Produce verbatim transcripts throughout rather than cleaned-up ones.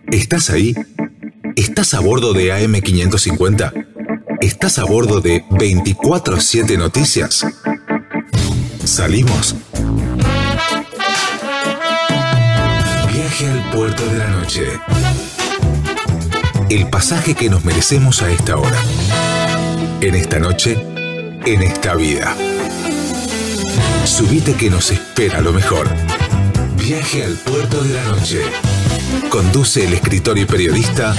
¿Estás ahí? ¿Estás a bordo de A M quinientos cincuenta? ¿Estás a bordo de veinticuatro siete Noticias? ¿Salimos? Viaje al puerto de la noche. El pasaje que nos merecemos a esta hora. En esta noche, en esta vida. Subite que nos espera lo mejor. Viaje al puerto de la noche. Conduce el escritor y periodista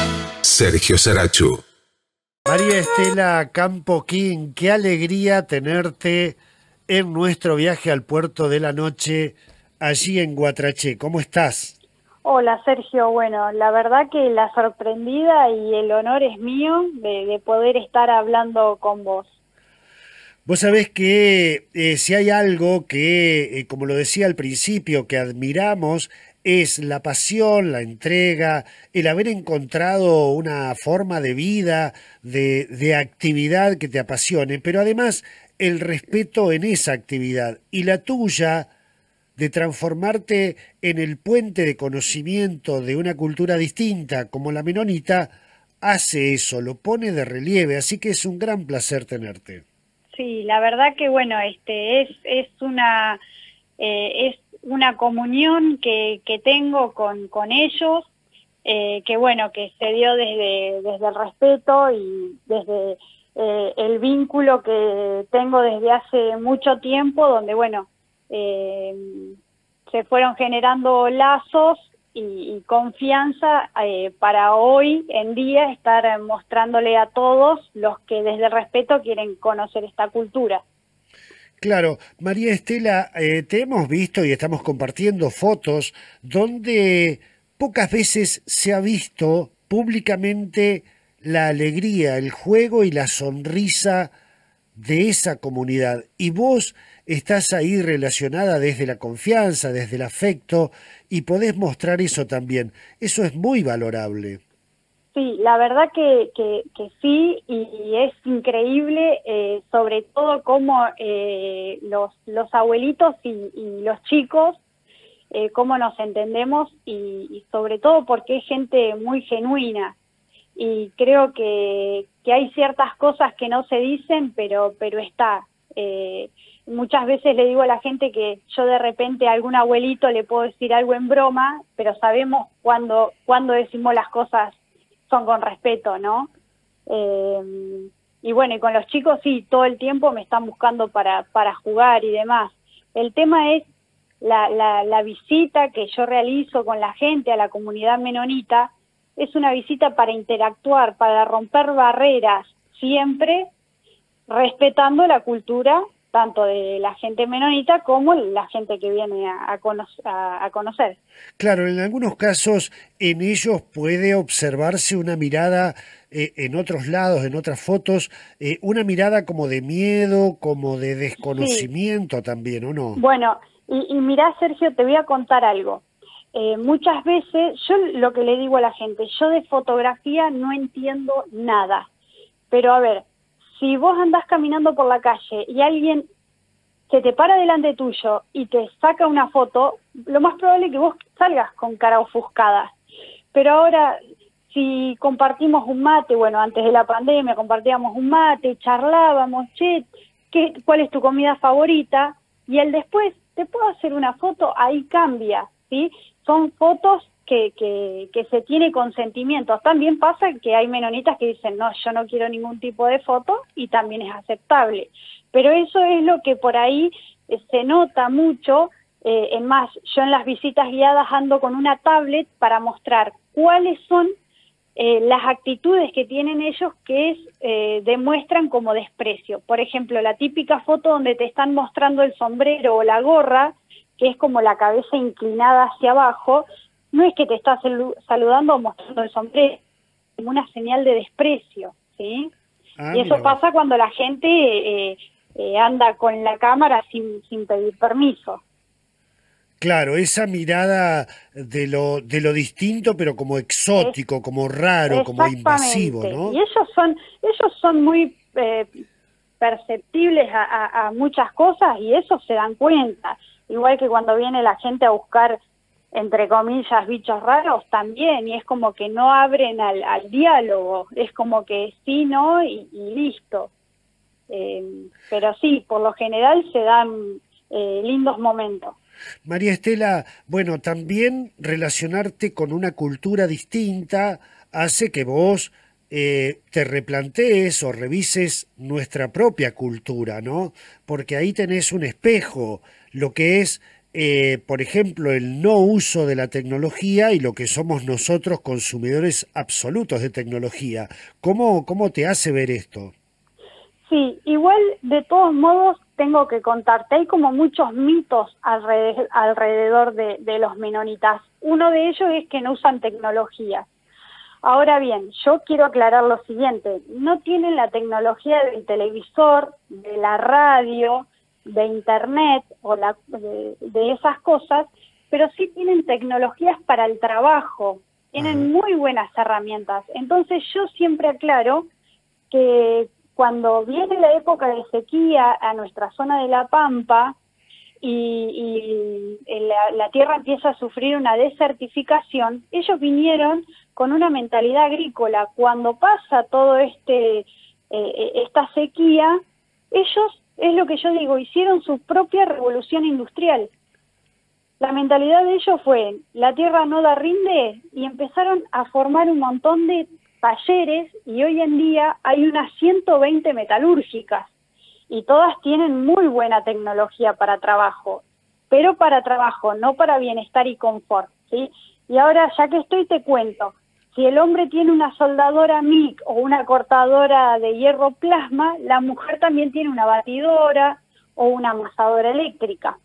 Sergio Sarachu. María Estela Campo King, qué alegría tenerte en nuestro viaje al puerto de la noche allí en Guatraché. ¿Cómo estás? Hola Sergio, bueno, la verdad que la sorprendida y el honor es mío de, de poder estar hablando con vos. Vos sabés que eh, si hay algo que, eh, como lo decía al principio, que admiramos, es la pasión, la entrega, el haber encontrado una forma de vida, de, de actividad que te apasione, pero además el respeto en esa actividad y la tuya de transformarte en el puente de conocimiento de una cultura distinta como la menonita, hace eso, lo pone de relieve, así que es un gran placer tenerte. Sí, la verdad que bueno, este es, es una... Eh, es una comunión que, que tengo con, con ellos, eh, que bueno, que se dio desde, desde el respeto y desde eh, el vínculo que tengo desde hace mucho tiempo, donde bueno, eh, se fueron generando lazos y, y confianza eh, para hoy en día estar mostrándole a todos los que desde el respeto quieren conocer esta cultura. Claro, María Estela, eh, te hemos visto y estamos compartiendo fotos donde pocas veces se ha visto públicamente la alegría, el juego y la sonrisa de esa comunidad. Y vos estás ahí relacionada desde la confianza, desde el afecto, y podés mostrar eso también. Eso es muy valorable. Sí, la verdad que, que, que sí, y es increíble, eh, sobre todo cómo eh, los, los abuelitos y, y los chicos, eh, cómo nos entendemos, y, y sobre todo porque es gente muy genuina. Y creo que, que hay ciertas cosas que no se dicen, pero, pero está. Eh, muchas veces le digo a la gente que yo de repente a algún abuelito le puedo decir algo en broma, pero sabemos cuando, cuando decimos las cosas son con respeto, ¿no? Eh, y bueno, y con los chicos sí, todo el tiempo me están buscando para, para jugar y demás. El tema es la, la, la visita que yo realizo con la gente a la comunidad menonita, es una visita para interactuar, para romper barreras, siempre respetando la cultura tanto de la gente menonita como la gente que viene a, a, cono a, a conocer. Claro, en algunos casos en ellos puede observarse una mirada, eh, en otros lados, en otras fotos, eh, una mirada como de miedo, como de desconocimiento, sí, también, ¿o no? Bueno, y, y mirá, Sergio, te voy a contar algo. Eh, muchas veces, yo lo que le digo a la gente, yo de fotografía no entiendo nada, pero a ver, si vos andás caminando por la calle y alguien se te para delante tuyo y te saca una foto, lo más probable es que vos salgas con cara ofuscada. Pero ahora, si compartimos un mate, bueno, antes de la pandemia compartíamos un mate, charlábamos, che, ¿qué, ¿cuál es tu comida favorita? Y el después, ¿te puedo hacer una foto? Ahí cambia, ¿sí? Son fotos que, que, que se tiene consentimiento. También pasa que hay menonitas que dicen, no, yo no quiero ningún tipo de foto, y también es aceptable. Pero eso es lo que por ahí eh, se nota mucho. Eh, en más, yo en las visitas guiadas ando con una tablet para mostrar cuáles son eh, las actitudes que tienen ellos que es, eh, demuestran como desprecio. Por ejemplo, la típica foto donde te están mostrando el sombrero o la gorra, que es como la cabeza inclinada hacia abajo, no es que te está saludando o mostrando el sombrero, como una señal de desprecio, ¿sí? Ah, y eso mira, pasa cuando la gente eh, eh, anda con la cámara sin, sin pedir permiso. Claro, esa mirada de lo, de lo distinto, pero como exótico, es, como raro, como invasivo, ¿no? Y ellos son, ellos son muy eh, perceptibles a, a, a muchas cosas, y eso se dan cuenta. Igual que cuando viene la gente a buscar entre comillas, bichos raros también, y es como que no abren al, al diálogo, es como que sí, no, y, y listo. Eh, pero sí, por lo general se dan eh, lindos momentos. María Estela, bueno, también relacionarte con una cultura distinta hace que vos eh, te replantees o revises nuestra propia cultura, ¿no? Porque ahí tenés un espejo, lo que es, eh, por ejemplo, el no uso de la tecnología y lo que somos nosotros consumidores absolutos de tecnología. ¿Cómo, cómo te hace ver esto? Sí, igual de todos modos tengo que contarte, hay como muchos mitos alrededor, alrededor de, de los menonitas. Uno de ellos es que no usan tecnología. Ahora bien, yo quiero aclarar lo siguiente, no tienen la tecnología del televisor, de la radio, de internet o la, de, de esas cosas, pero sí tienen tecnologías para el trabajo, tienen muy buenas herramientas. Entonces yo siempre aclaro que cuando viene la época de sequía a nuestra zona de La Pampa y, y la, la tierra empieza a sufrir una desertificación, ellos vinieron con una mentalidad agrícola. Cuando pasa todo este eh, esta sequía, ellos, es lo que yo digo, hicieron su propia revolución industrial. La mentalidad de ellos fue, la tierra no da rinde, y empezaron a formar un montón de talleres, y hoy en día hay unas ciento veinte metalúrgicas, y todas tienen muy buena tecnología para trabajo, pero para trabajo, no para bienestar y confort, ¿sí? Y ahora, ya que estoy, te cuento, si el hombre tiene una soldadora M I C o una cortadora de hierro plasma, la mujer también tiene una batidora o una amasadora eléctrica.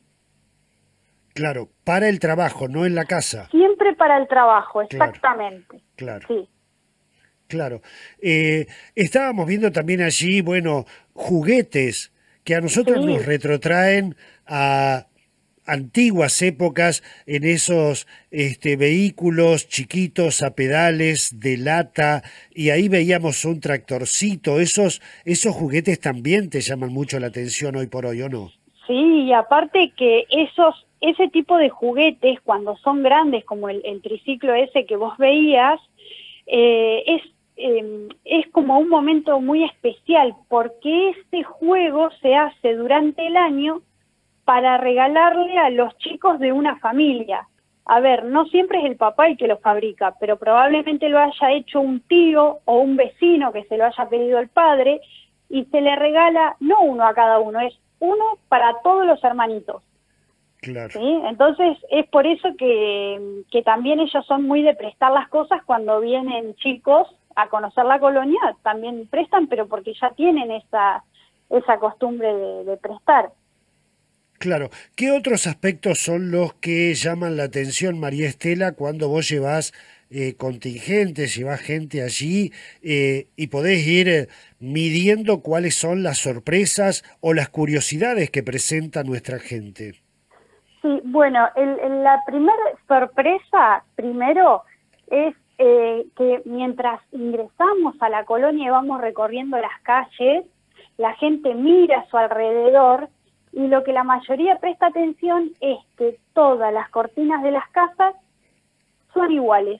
Claro, para el trabajo, no en la casa. Siempre para el trabajo, exactamente. Claro. Sí. Claro. Eh, estábamos viendo también allí, bueno, juguetes que a nosotros Sí. nos retrotraen a antiguas épocas en esos este, vehículos chiquitos a pedales de lata, y ahí veíamos un tractorcito. Esos, esos juguetes también te llaman mucho la atención hoy por hoy, ¿o no? Sí, y aparte que esos, ese tipo de juguetes, cuando son grandes, como el, el triciclo ese que vos veías, eh, es Eh, es como un momento muy especial, porque este juego se hace durante el año para regalarle a los chicos de una familia. A ver, no siempre es el papá el que lo fabrica, pero probablemente lo haya hecho un tío o un vecino que se lo haya pedido el padre, y se le regala no uno a cada uno, es uno para todos los hermanitos. Claro. ¿Sí? Entonces es por eso que, que también ellos son muy de prestar las cosas cuando vienen chicos a conocer la colonia, también prestan, pero porque ya tienen esa, esa costumbre de, de prestar. Claro. ¿Qué otros aspectos son los que llaman la atención, María Estela, cuando vos llevás eh, contingentes, llevás gente allí eh, y podés ir eh, midiendo cuáles son las sorpresas o las curiosidades que presenta nuestra gente? Sí, bueno, el, el, la primera sorpresa, primero, es eh, que mientras ingresamos a la colonia y vamos recorriendo las calles, la gente mira a su alrededor, y lo que la mayoría presta atención es que todas las cortinas de las casas son iguales.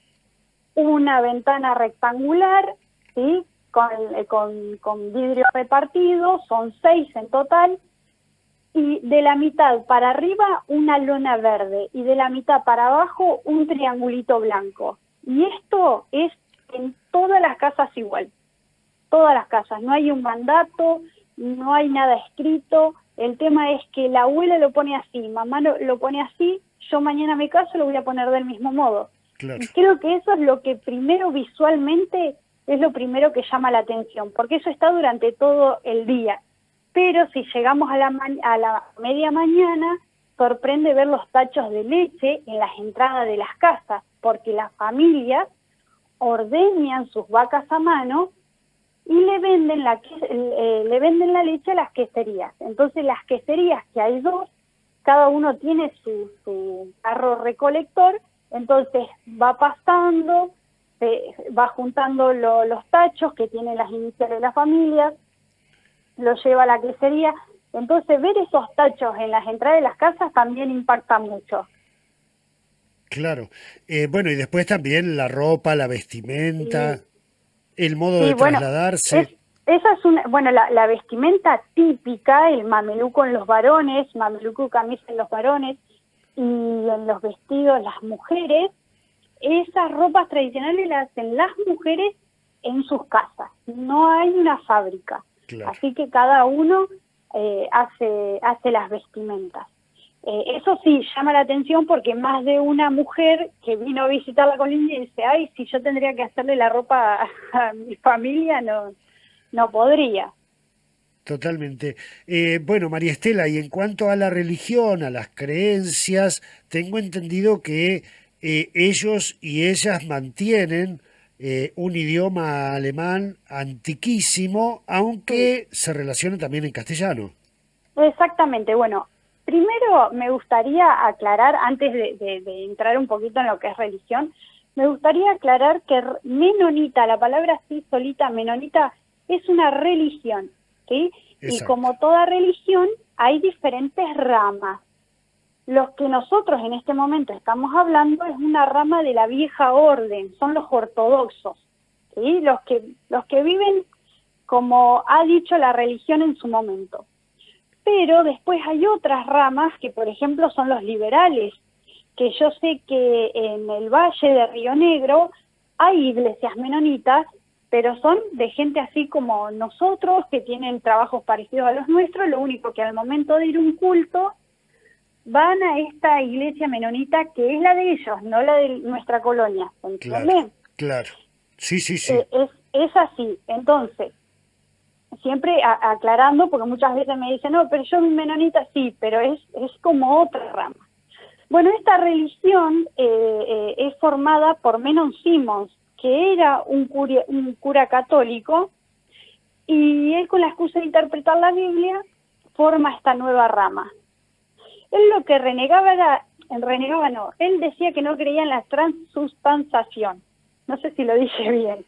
Una ventana rectangular, ¿sí? con, con, con vidrio repartido, son seis en total, y de la mitad para arriba una lona verde, y de la mitad para abajo un triangulito blanco. Y esto es en todas las casas igual, todas las casas, no hay un mandato, no hay nada escrito. El tema es que la abuela lo pone así, mamá lo, lo pone así, yo mañana me caso lo voy a poner del mismo modo. Claro. Y creo que eso es lo que primero visualmente es lo primero que llama la atención, porque eso está durante todo el día. Pero si llegamos a la, a la media mañana, sorprende ver los tachos de leche en las entradas de las casas, porque las familias ordeñan sus vacas a mano y le venden la eh, le venden la leche a las queserías. Entonces las queserías, que hay dos, cada uno tiene su, su carro recolector, entonces va pasando, se, va juntando lo, los tachos que tienen las iniciales de las familias, lo lleva a la quesería. Entonces ver esos tachos en las entradas de las casas también impacta mucho. claro. Eh, bueno, y después también la ropa, la vestimenta, Sí, el modo sí, de bueno, trasladarse. es, esa es una, bueno, la, la vestimenta típica, el mameluco en los varones, mameluco camisa en los varones, y en los vestidos las mujeres, esas ropas tradicionales las hacen las mujeres en sus casas, no hay una fábrica, Claro. así que cada uno eh, hace, hace las vestimentas. Eh, eso sí, llama la atención porque más de una mujer que vino a visitar la Colindia dice, ay, si yo tendría que hacerle la ropa a, a mi familia, no, no podría. Totalmente. Eh, bueno, María Estela, y en cuanto a la religión, a las creencias, tengo entendido que eh, ellos y ellas mantienen eh, un idioma alemán antiquísimo, Sí. aunque se relaciona también en castellano. Exactamente, bueno, primero me gustaría aclarar, antes de, de- de entrar un poquito en lo que es religión, me gustaría aclarar que r- menonita, la palabra así solita, menonita, es una religión, ¿sí? Y Exacto, como toda religión, hay diferentes ramas. Los que nosotros en este momento estamos hablando es una rama de la vieja orden, son los ortodoxos, ¿sí? Los que, los que viven como ha dicho la religión en su momento. Pero después hay otras ramas que, por ejemplo, son los liberales, que yo sé que en el Valle de Río Negro hay iglesias menonitas, pero son de gente así como nosotros, que tienen trabajos parecidos a los nuestros, lo único que al momento de ir a un culto van a esta iglesia menonita que es la de ellos, no la de nuestra colonia, claro, ¿entienden? claro. Sí, sí, sí, Eh, es, es así, entonces, siempre a- aclarando, porque muchas veces me dicen, no, pero yo menonita sí, pero es, es como otra rama. Bueno, esta religión eh, eh, es formada por Menon Simons, que era un, curia- un cura católico, y él con la excusa de interpretar la Biblia forma esta nueva rama. Él lo que renegaba era, renegaba no, él decía que no creía en la transustanciación, no sé si lo dije bien.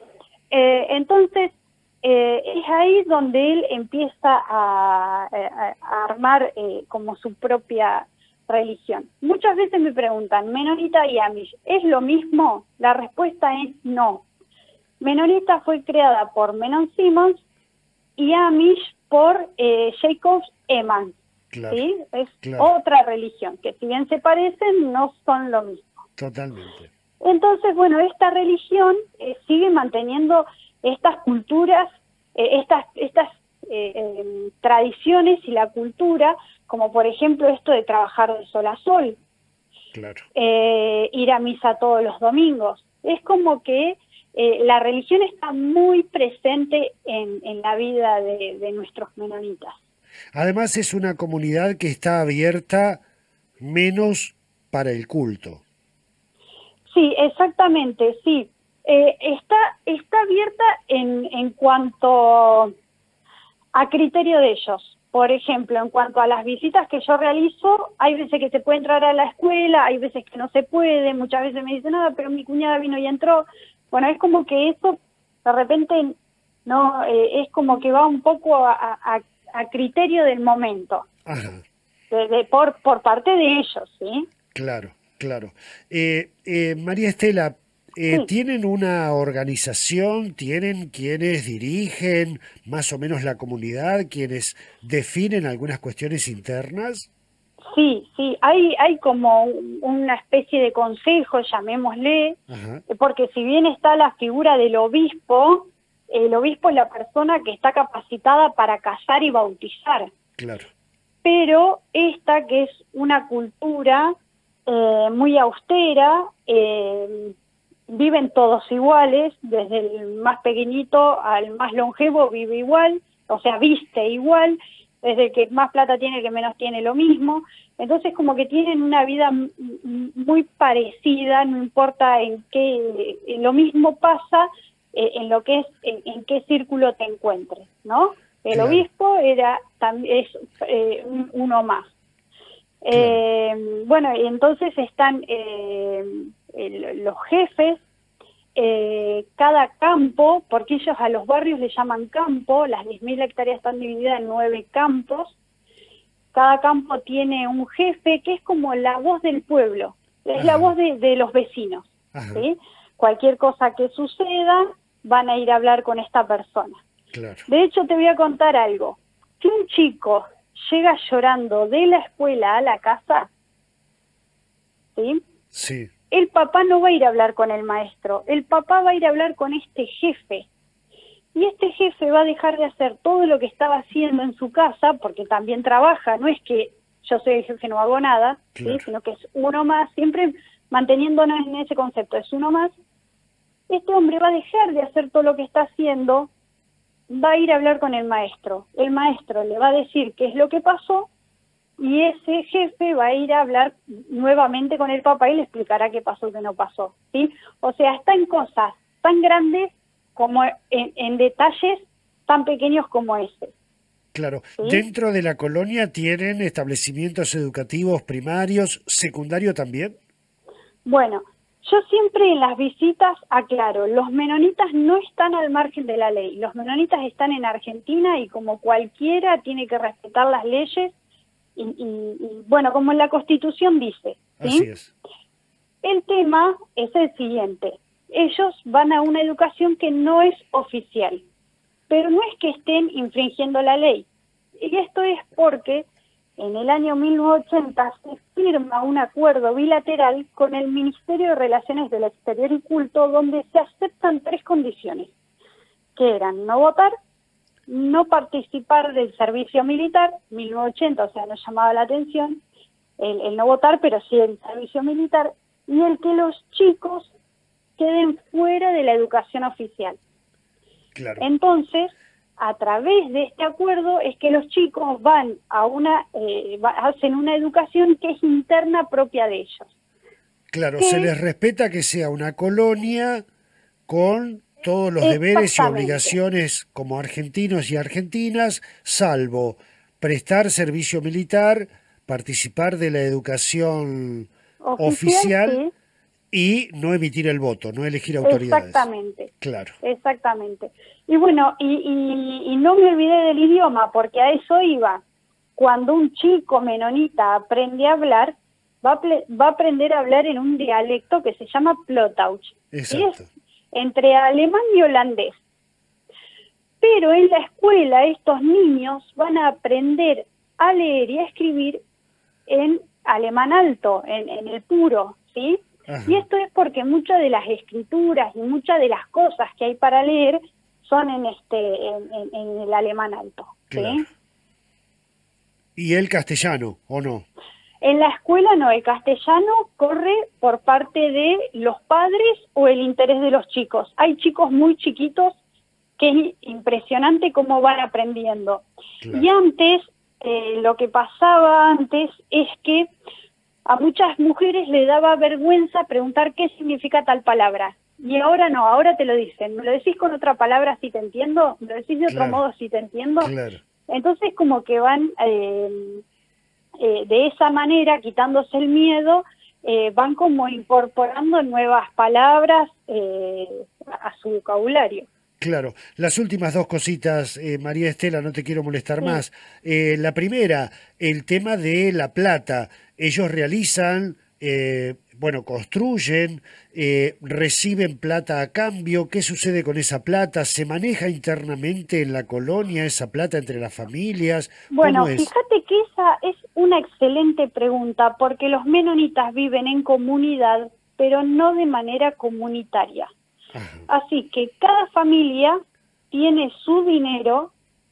Eh, entonces, eh, es ahí donde él empieza a, a- a armar eh, como su propia religión. Muchas veces me preguntan, Menonita y Amish, ¿es lo mismo? La respuesta es no. Menonita fue creada por Menon Simons y Amish por eh, Jacob Eman, claro, ¿sí? Es claro, otra religión, que si bien se parecen, no son lo mismo. totalmente. Entonces, bueno, esta religión eh, sigue manteniendo estas culturas, eh, estas, estas eh, eh, tradiciones y la cultura, como por ejemplo esto de trabajar de sol a sol, Claro. eh, ir a misa todos los domingos. Es como que eh, la religión está muy presente en, en la vida de, de nuestros menonitas. Además es una comunidad que está abierta menos para el culto. Sí, exactamente, sí. Eh, está, está abierta en, en cuanto a criterio de ellos. Por ejemplo, en cuanto a las visitas que yo realizo, hay veces que se puede entrar a la escuela, hay veces que no se puede, muchas veces me dicen, nada, pero mi cuñada vino y entró. Bueno, es como que eso, de repente, no eh, es como que va un poco a, a, a criterio del momento, Ajá, de, de, por, por parte de ellos, ¿sí? claro, claro. Eh, eh, María Estela, eh, Sí. ¿tienen una organización? ¿Tienen quienes dirigen más o menos la comunidad, quienes definen algunas cuestiones internas? Sí, sí, hay, hay como un- una especie de consejo, llamémosle, Ajá, eh, porque si bien está la figura del obispo, el obispo es la persona que está capacitada para casar y bautizar, claro, pero esta que es una cultura eh, muy austera, eh, viven todos iguales, desde el más pequeñito al más longevo vive igual, o sea, viste igual, desde el que más plata tiene, el que menos tiene lo mismo, entonces como que tienen una vida m- m- muy parecida, no importa en qué, en lo mismo pasa eh, en lo que es, en, en qué círculo te encuentres, ¿no? El claro, obispo era también es eh, un- uno más. claro. Eh, bueno, y entonces están eh, el- los jefes, eh, cada campo, porque ellos a los barrios le llaman campo, las diez mil hectáreas están divididas en nueve campos, cada campo tiene un jefe que es como la voz del pueblo, es Ajá. la voz de, de los vecinos, ¿sí? Cualquier cosa que suceda, van a ir a hablar con esta persona. Claro. De hecho, te voy a contar algo. Si un chico llega llorando de la escuela a la casa, ¿sí? Sí. El papá no va a ir a hablar con el maestro, el papá va a ir a hablar con este jefe. Y este jefe va a dejar de hacer todo lo que estaba haciendo en su casa, porque también trabaja, no es que yo soy el jefe, no hago nada, Claro. ¿sí? Sino que es uno más, siempre manteniéndonos en ese concepto, es uno más. Este hombre va a dejar de hacer todo lo que está haciendo, va a ir a hablar con el maestro. El maestro le va a decir qué es lo que pasó, y ese jefe va a ir a hablar nuevamente con el papá y le explicará qué pasó, qué no pasó, ¿sí? O sea, está en cosas tan grandes como en, en detalles tan pequeños como ese. Claro. ¿Sí? ¿Dentro de la colonia tienen establecimientos educativos primarios, secundario también? Bueno, yo siempre en las visitas aclaro, los menonitas no están al margen de la ley, los menonitas están en Argentina y como cualquiera tiene que respetar las leyes y, y, y bueno, como en la Constitución dice, ¿sí? Así es. El tema es el siguiente, ellos van a una educación que no es oficial, pero no es que estén infringiendo la ley, y esto es porque en el año mil novecientos ochenta se firma un acuerdo bilateral con el Ministerio de Relaciones del Exterior y Culto donde se aceptan tres condiciones, que eran no votar, no participar del servicio militar, mil novecientos ochenta, o sea, no llamaba la atención el, el no votar, pero sí el servicio militar, y el que los chicos queden fuera de la educación oficial. Claro. Entonces, a través de este acuerdo es que los chicos van a una, eh, va- hacen una educación que es interna propia de ellos. Claro, que- se les respeta que sea una colonia con todos los deberes y Exactamente. obligaciones como argentinos y argentinas, salvo prestar servicio militar, participar de la educación oficial, sí, y no emitir el voto, no elegir autoridades. exactamente. Claro. Exactamente. Y bueno, y, y, y no me olvidé del idioma, porque a eso iba. Cuando un chico menonita aprende a hablar, va a, ple- va a aprender a hablar en un dialecto que se llama Plotauch. Y Exacto. es entre alemán y holandés. Pero en la escuela estos niños van a aprender a leer y a escribir en alemán alto, en, en el puro, ¿sí? Ajá. Y esto es porque muchas de las escrituras y muchas de las cosas que hay para leer son en este en, en- en el alemán alto, ¿sí? Claro. ¿Y el castellano, o no? En la escuela no, el castellano corre por parte de los padres o el interés de los chicos. Hay chicos muy chiquitos que es impresionante cómo van aprendiendo. Claro. Y antes, eh, lo que pasaba antes es que a muchas mujeres le daba vergüenza preguntar qué significa tal palabra. Y ahora no, ahora te lo dicen. ¿Me lo decís con otra palabra si te entiendo? ¿Me lo decís de otro Claro. modo si te entiendo? Claro. Entonces como que van eh, eh, de esa manera, quitándose el miedo, eh, van como incorporando nuevas palabras eh, a su vocabulario. Claro. Las últimas dos cositas, eh, María Estela, no te quiero molestar Sí. más. Eh, la primera, el tema de la plata. Ellos realizan, eh, bueno, construyen, eh, reciben plata a cambio. ¿Qué sucede con esa plata? ¿Se maneja internamente en la colonia esa plata entre las familias? Bueno, ¿Cómo es? fíjate que esa es una excelente pregunta, porque los menonitas viven en comunidad, pero no de manera comunitaria. Ajá. Así que cada familia tiene su dinero,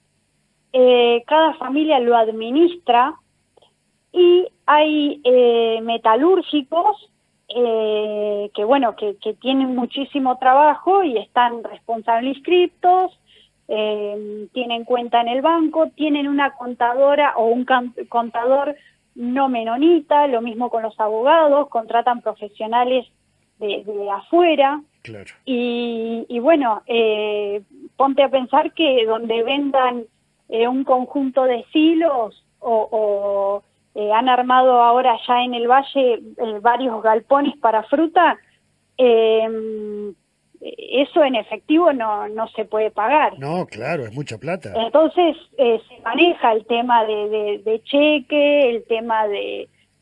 eh, cada familia lo administra, y hay eh, metalúrgicos eh, que bueno que, que tienen muchísimo trabajo y están responsables inscriptos, eh, tienen cuenta en el banco, tienen una contadora o un can- contador no menonita, lo mismo con los abogados, contratan profesionales de, de afuera. Claro. Y, y bueno, eh, ponte a pensar que donde vendan eh, un conjunto de silos o, o eh, han armado ahora ya en el valle eh, varios galpones para fruta, eh, eso en efectivo no, no se puede pagar. No, claro, es mucha plata. Entonces eh, se maneja el tema de, de, de cheque, el tema de,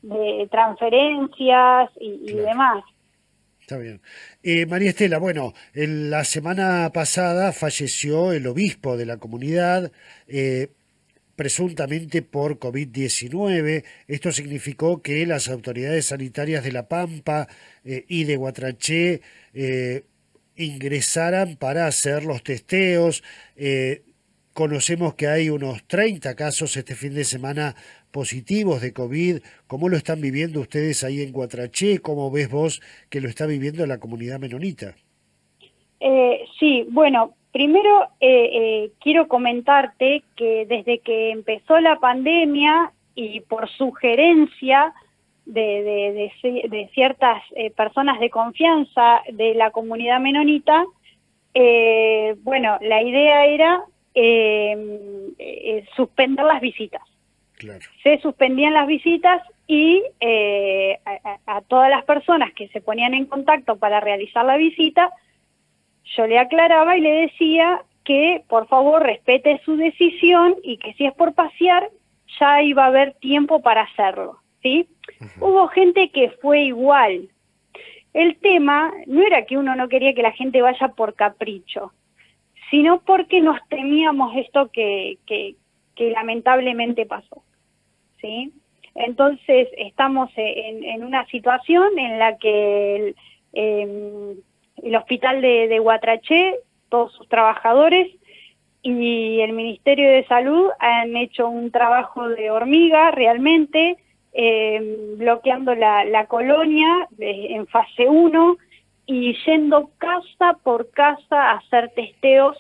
de transferencias y, y Claro. demás. Está bien. Eh, María Estela, bueno, en la semana pasada falleció el obispo de la comunidad, eh, presuntamente por COVID diecinueve. Esto significó que las autoridades sanitarias de La Pampa eh, y de Guatraché eh, ingresaran para hacer los testeos. Eh, conocemos que hay unos treinta casos este fin de semana positivos de COVID. ¿Cómo lo están viviendo ustedes ahí en Guatraché? ¿Cómo ves vos que lo está viviendo la comunidad menonita? Eh, sí, bueno, primero eh, eh, quiero comentarte que desde que empezó la pandemia y por sugerencia de, de, de, de ciertas eh, personas de confianza de la comunidad menonita, eh, bueno, la idea era eh, eh, suspender las visitas. Claro. Se suspendían las visitas y eh, a, a todas las personas que se ponían en contacto para realizar la visita, yo le aclaraba y le decía que por favor respete su decisión y que si es por pasear ya iba a haber tiempo para hacerlo, ¿sí? Uh-huh. Hubo gente que fue igual. El tema no era que uno no quería que la gente vaya por capricho, sino porque nos temíamos esto que, que, que lamentablemente pasó, ¿sí? Entonces estamos en, en una situación en la que el, eh, el hospital de, de Guatraché, todos sus trabajadores y el Ministerio de Salud han hecho un trabajo de hormiga realmente, eh, bloqueando la, la colonia de, en fase uno y yendo casa por casa a hacer testeos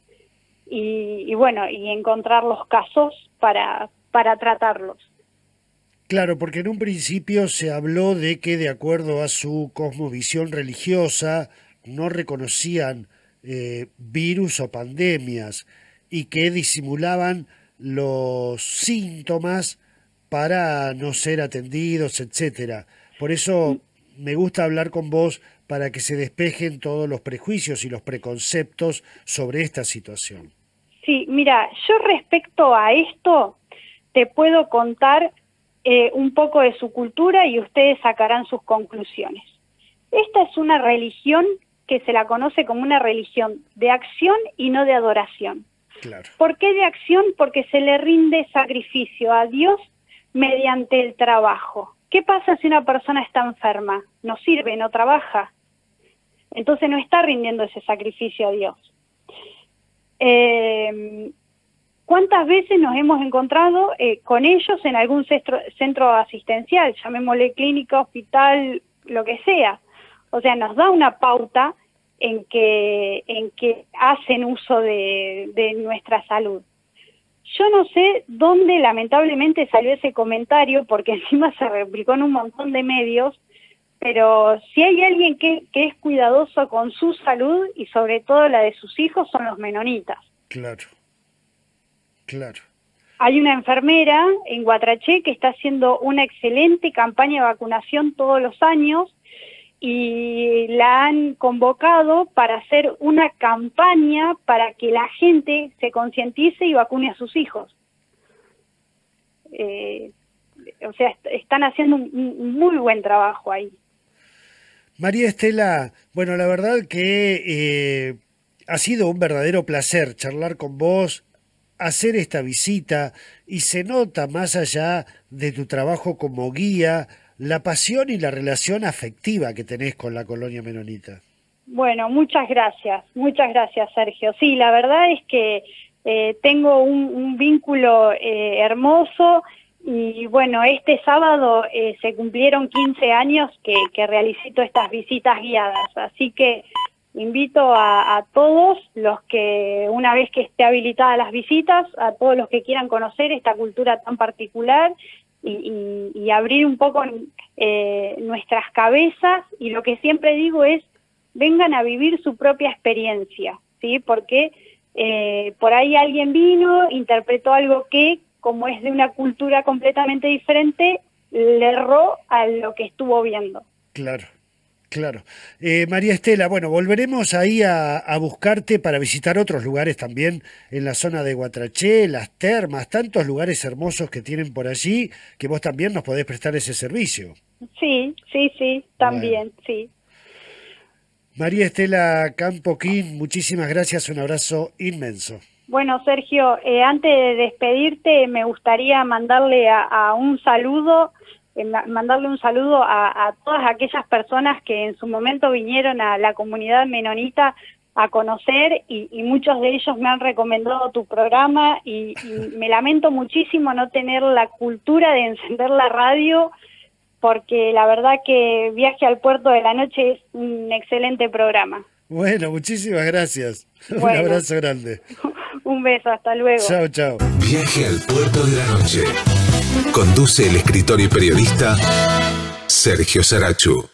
y, y bueno, y encontrar los casos para, para tratarlos. Claro, porque en un principio se habló de que de acuerdo a su cosmovisión religiosa no reconocían eh, virus o pandemias y que disimulaban los síntomas para no ser atendidos, etcétera. Por eso me gusta hablar con vos para que se despejen todos los prejuicios y los preconceptos sobre esta situación. Sí, mira, yo respecto a esto te puedo contar eh, un poco de su cultura y ustedes sacarán sus conclusiones. Esta es una religión que se la conoce como una religión de acción y no de adoración. Claro. ¿Por qué de acción? Porque se le rinde sacrificio a Dios mediante el trabajo. ¿Qué pasa si una persona está enferma? No sirve, no trabaja. Entonces no está rindiendo ese sacrificio a Dios. Eh, ¿Cuántas veces nos hemos encontrado eh, con ellos en algún centro, centro asistencial, llamémosle clínica, hospital, lo que sea? O sea, nos da una pauta en que, en que hacen uso de, de nuestra salud. Yo no sé dónde lamentablemente salió ese comentario, porque encima se replicó en un montón de medios, pero si hay alguien que, que es cuidadoso con su salud y sobre todo la de sus hijos son los menonitas. Claro, claro. Hay una enfermera en Guatraché que está haciendo una excelente campaña de vacunación todos los años y la han convocado para hacer una campaña para que la gente se concientice y vacune a sus hijos. Eh, o sea, est están haciendo un, un muy buen trabajo ahí. María Estela, bueno, la verdad que eh, ha sido un verdadero placer charlar con vos, hacer esta visita y se nota más allá de tu trabajo como guía, la pasión y la relación afectiva que tenés con la colonia menonita. Bueno, muchas gracias, muchas gracias Sergio. Sí, la verdad es que eh, tengo un, un vínculo eh, hermoso y bueno, este sábado eh, se cumplieron quince años que, que realicé todas estas visitas guiadas, así que invito a, a todos los que, una vez que esté habilitadas las visitas, a todos los que quieran conocer esta cultura tan particular y, y, y abrir un poco eh, nuestras cabezas, y lo que siempre digo es, vengan a vivir su propia experiencia, ¿sí? Porque eh, por ahí alguien vino, interpretó algo que, como es de una cultura completamente diferente, le erró a lo que estuvo viendo. Claro. Claro. Eh, María Estela, bueno, volveremos ahí a, a buscarte para visitar otros lugares también en la zona de Guatraché, las termas, tantos lugares hermosos que tienen por allí, que vos también nos podés prestar ese servicio. Sí, sí, sí, también, Bueno. sí. María Estela Campoquín, muchísimas gracias, un abrazo inmenso. Bueno, Sergio, eh, antes de despedirte, me gustaría mandarle a, a un saludo Eh, mandarle un saludo a, a todas aquellas personas que en su momento vinieron a la comunidad menonita a conocer y, y muchos de ellos me han recomendado tu programa y, y me lamento muchísimo no tener la cultura de encender la radio porque la verdad que Viaje al Puerto de la Noche es un excelente programa. Bueno, muchísimas gracias. Bueno, un abrazo grande. Un beso, hasta luego. Chao, chao. Viaje al Puerto de la Noche. Conduce el escritor y periodista Sergio Sarachu.